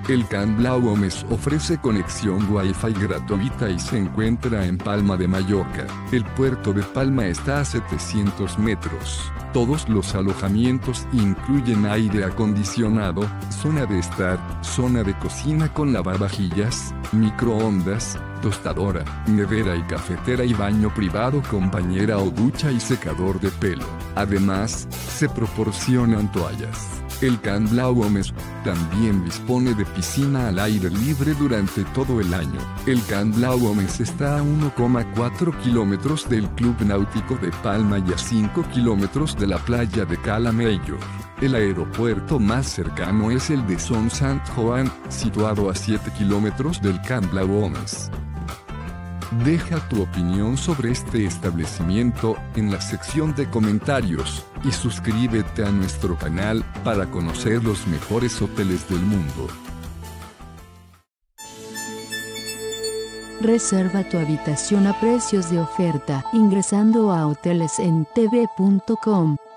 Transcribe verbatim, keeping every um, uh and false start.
El Camp Blau Homes ofrece conexión Wi-Fi gratuita y se encuentra en Palma de Mallorca. El puerto de Palma está a setecientos metros. Todos los alojamientos incluyen aire acondicionado, zona de estar, zona de cocina con lavavajillas, microondas, tostadora, nevera y cafetera y baño privado con bañera o ducha y secador de pelo. Además, se proporcionan toallas. El Camp Blau Homes también dispone de piscina al aire libre durante todo el año. El Camp Blau Homes está a uno coma cuatro kilómetros del Club Náutico de Palma y a cinco kilómetros de la playa de Cala Mayor. El aeropuerto más cercano es el de Son Sant Joan, situado a siete kilómetros del Camp Blau Homes. Deja tu opinión sobre este establecimiento en la sección de comentarios y suscríbete a nuestro canal para conocer los mejores hoteles del mundo. Reserva tu habitación a precios de oferta ingresando a hoteles en t v punto com.